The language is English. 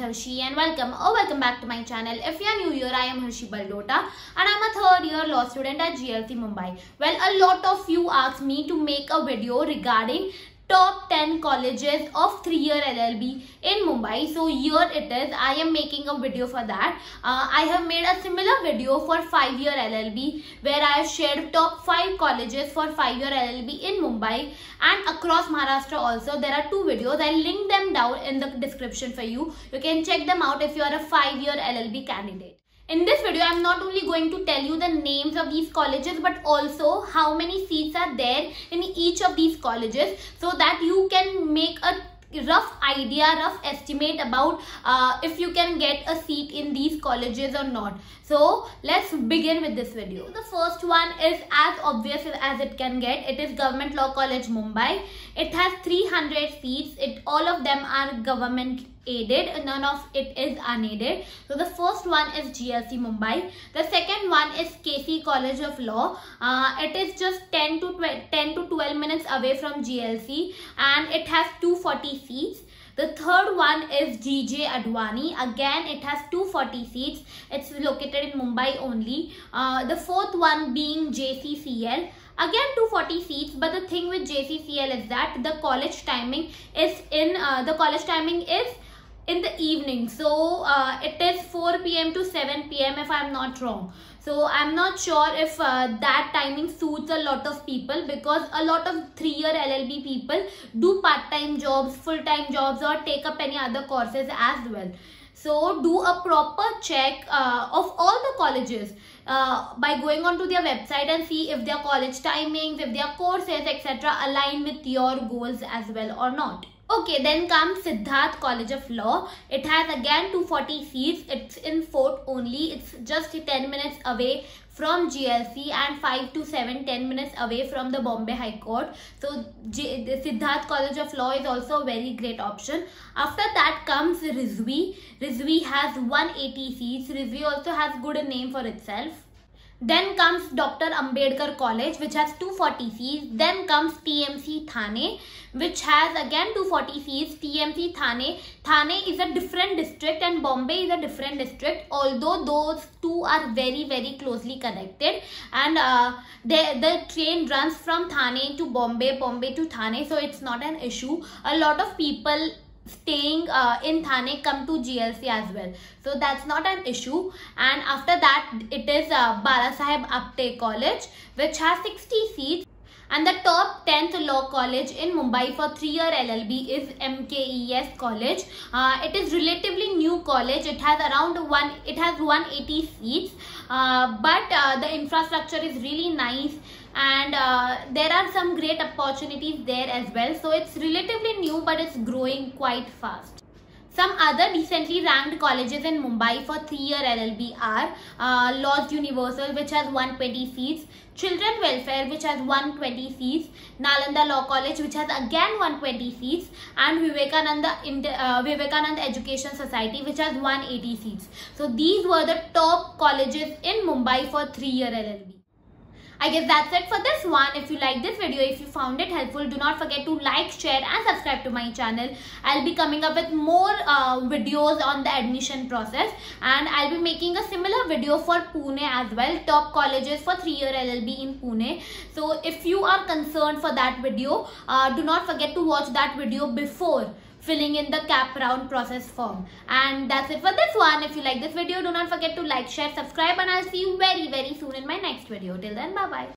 Harshi and welcome back to my channel. If you are new here, I am Harshi Baldota and I am a third year law student at GLC Mumbai. Well, a lot of you asked me to make a video regarding top 10 colleges of 3-year LLB in Mumbai. So here it is. I am making a video for that. I have made a similar video for 5-year LLB where I have shared top 5 colleges for 5-year LLB in Mumbai and across Maharashtra also. There are 2 videos. I'll link them down in the description for you. You can check them out if you are a 5-year LLB candidate. In this video, I am not only going to tell you the names of these colleges but also how many seats are there in each of these colleges so that you can make a rough estimate about if you can get a seat in these colleges or not. So let's begin with this video. The first one is as obvious as it can get. It is Government Law College Mumbai. It has 300 seats. All of them are government aided, none of it is unaided. So the first one is GLC Mumbai. The second one is KC College of Law. It is just 10 to 12 minutes away from GLC and it has 240 seats. The third one is GJ Advani. Again, it has 240 seats. It's located in Mumbai only. The fourth one being JCCL. Again 240 seats, but the thing with JCCL is that the college timing is in the evening. So it is 4 PM to 7 PM if I'm not wrong. So I'm not sure if that timing suits a lot of people because a lot of 3-year LLB people do part-time jobs, full-time jobs or take up any other courses as well. So do a proper check of all the colleges by going onto their website and see if their college timings, if their courses etc. align with your goals as well or not. Okay, then comes Siddharth College of Law. It has again 240 seats. It's in Fort only. It's just 10 minutes away from GLC and 10 minutes away from the Bombay High Court. So the Siddharth College of Law is also a very great option. After that comes Rizvi. Rizvi has 180 seats. Rizvi also has good name for itself. Then comes Dr. Ambedkar College which has 240 seats. Then comes TMC Thane which has again 240 seats. TMC Thane is a different district and Bombay is a different district, although those two are very closely connected and the train runs from Thane to Bombay to Thane, so it's not an issue. A lot of people staying in Thane come to GLC as well, so that's not an issue. And after that it is Balasaheb Apte College which has 60 seats. And the top 10th law college in Mumbai for 3-year LLB is MKES College. It is relatively new college. It has 180 seats, but the infrastructure is really nice and there are some great opportunities there as well. So it's relatively new but it's growing quite fast. Some other decently ranked colleges in Mumbai for 3-year LLB are Laws Universal which has 120 seats, Children Welfare which has 120 seats, Nalanda Law College which has again 120 seats and Vivekananda Education Society which has 180 seats. So these were the top colleges in Mumbai for 3-year LLB. I guess that's it for this one. If you like this video, if you found it helpful, do not forget to like, share and subscribe to my channel. I'll be coming up with more videos on the admission process and I'll be making a similar video for Pune as well. Top colleges for 3-year LLB in Pune. So if you are concerned for that video, do not forget to watch that video before filling in the cap round process form. And that's it for this one. If you like this video, do not forget to like, share, subscribe and I'll see you very soon in my next video. Till then, bye bye.